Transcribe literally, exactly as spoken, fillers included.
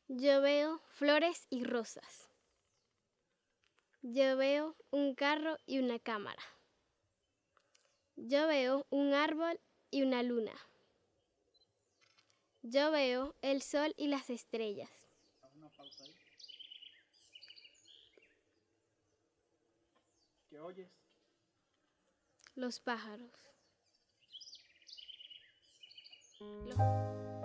Yo veo flores y rosas. Yo veo un carro y una cámara. Yo veo un árbol y una luna. Yo veo el sol y las estrellas. Una pausa ahí. ¿Qué oyes? Los pájaros. Los...